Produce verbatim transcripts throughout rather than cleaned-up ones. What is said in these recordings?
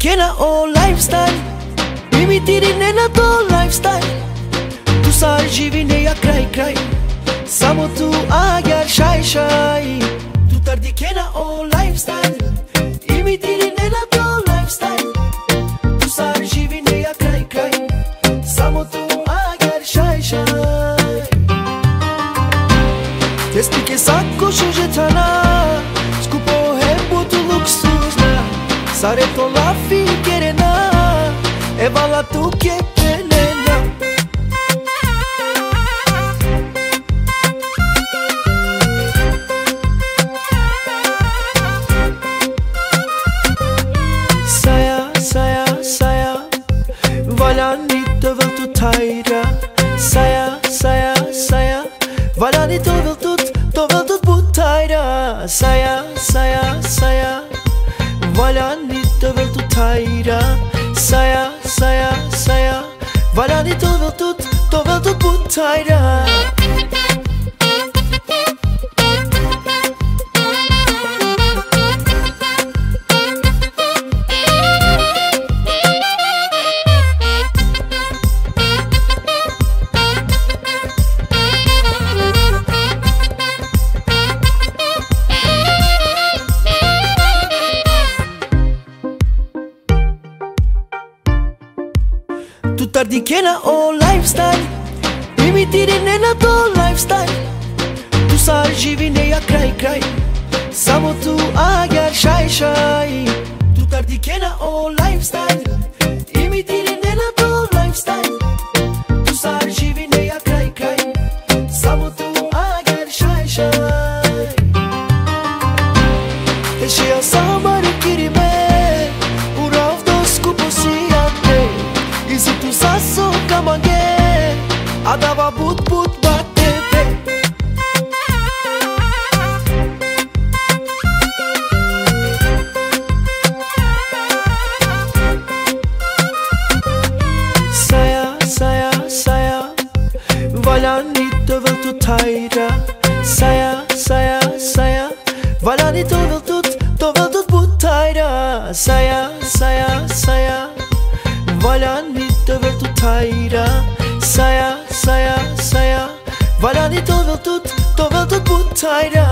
dichiara o lifestyle, imitiri nena to lifestyle. Tu sai živine ja kraj kraj, samo tu agar šaj šaj. Tu tar dichiara o lifestyle, imitiri nena to lifestyle. Tu sai živine ja kraj kraj, samo tu agar šaj šaj. Te spike sako šužetana, skupo hembo tu luksuzna. Sare to la ficherena, e va la tu che penena. Saja, saja, saja, valjani tăvăl tu taira. Saja, saja, saja, valjani tăvăl tu, tăvăl tu butaira. Saja, saja, saja, valjani tăvăl tu taira. Saja, saja, saja, valjani tăvăl tu, tăvăl tu butaira. Tu tar dichiara o lifestyle, imitiri nena to lifestyle. Tu sai živine ja kraj kraj, samo tu agar šaj šaj. Tu tar dichiara o lifestyle, imitiri nena to lifestyle. Tu sai živine ja kraj kraj, samo tu agar šaj šaj. Te și ja sama rukirime, urav do skupo si ate. I si tu sasso kamange, adava but but bateve. Saja, saja, saja, valjani tăvăl tu taira. Saja, saja, saja, valjani tăvăl tu, tăvăl tu butaira. Saja, saja, saja, valjani tăvăl tu taira. Saja, saja, saja, valjani tăvăl tu, tăvăl tu butaira.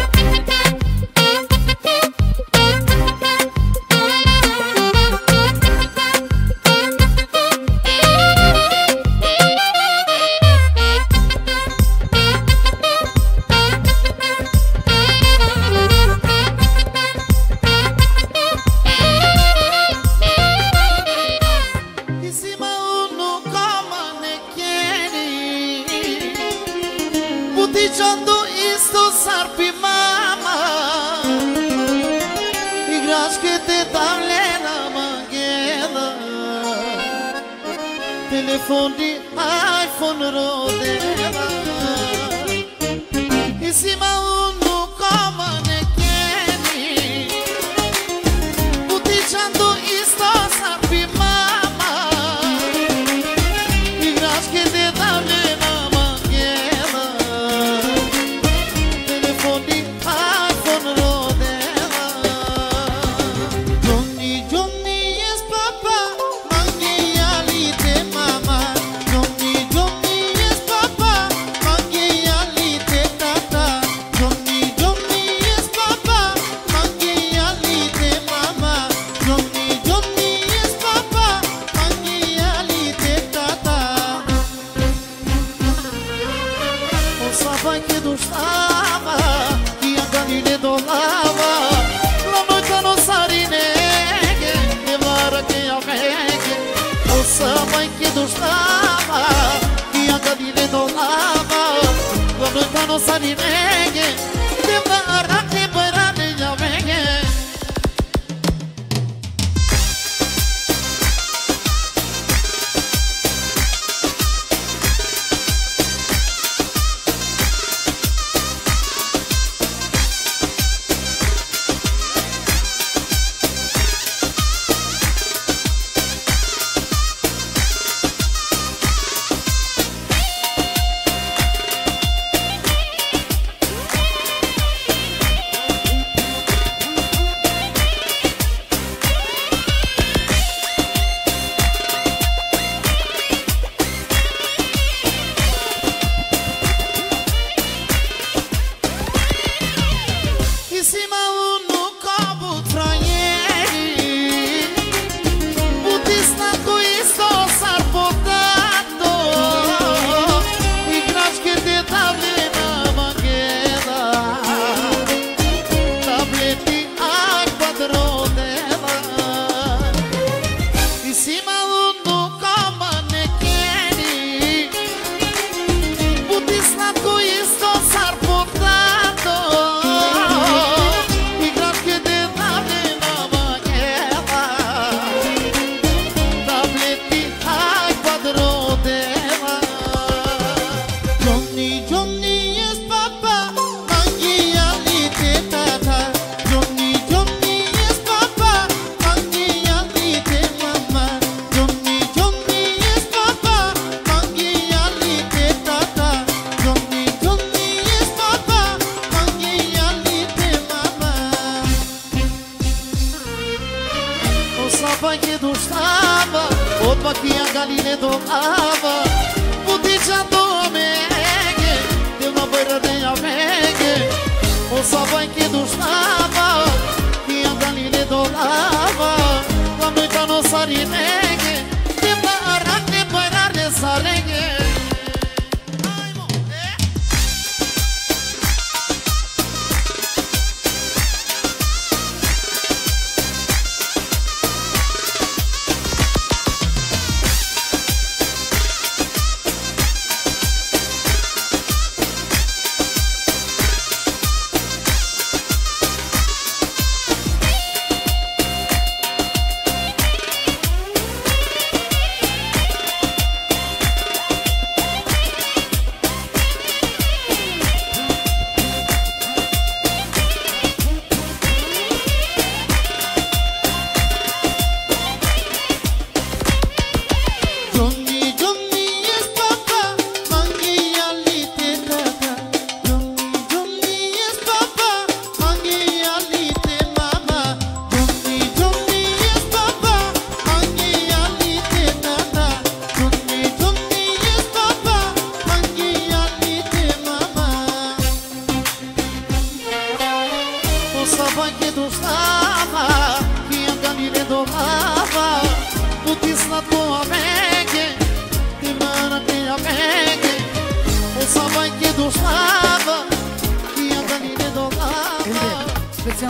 Dicendo isto sarpi mama, igraš che te tavlena manghena, telefon di iPhone rodeva, insieme a uno come ne chiedi, dicendo isto sarpi mama, igraš che te tavlena manghena. Che tu stava, chi a canile dolava, la notte non sarineghe, e vara che a meghe, lo sai che tu stava, chi a canile dolava, la notte non sarineghe, e vara che parade a meghe.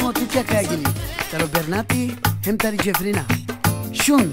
Siamo tutti a Cagliari, Taro Bernati, Hemtari Jeffrina. Shun.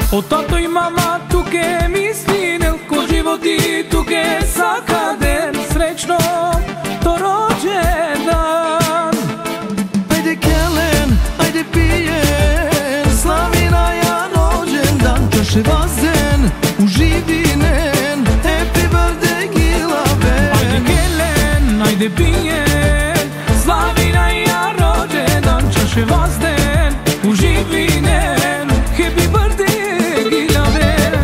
O tato i mama tuke mislinel, ko život i tuke sakaden, srećno to rođendan. Ajde kelen, ajde pijen, slavina ja rođendan. Kaše vazen, uživinen, happy birthday Gilaven. Ajde kelen, ajde pijen, slavina ja rođendan. Čaše vazden, uživinen, happy birthday Gilaven.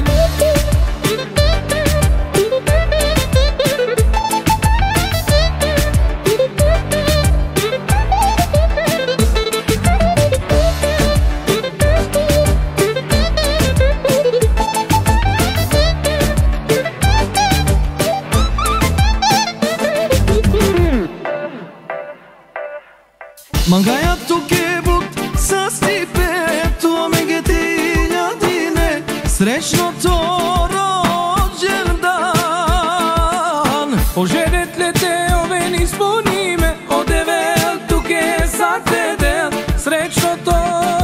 Mangaja tuke but sa stipe, to me getiljadine, srećno to rođendan. Ožedet lete ove nispunime, odevel tuke sa tedel, srećno to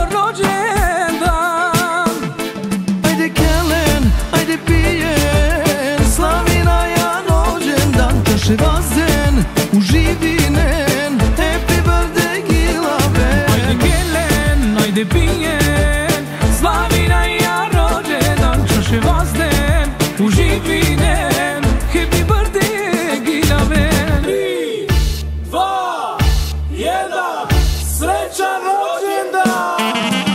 rođendan. Ajde kelen, ajde pijen, slavina ja rođendan. Kaše vazen, uživinen, happy birthday Gilaven. Ajde kelen, ajde pijen, slavina ja rođendan. Čaše vazden, uživinen, happy birthday Gilaven. Tri, dva, jedan, srećan rođendan!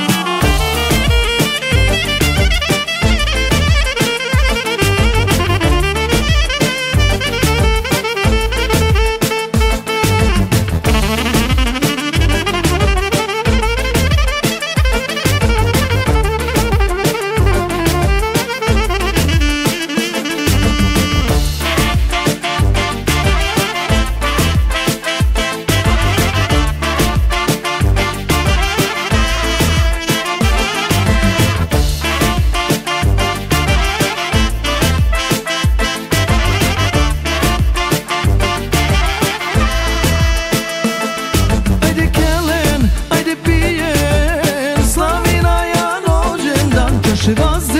Ajde kelen, ajde pijen, slavina ja rođendan. Kaše vazen,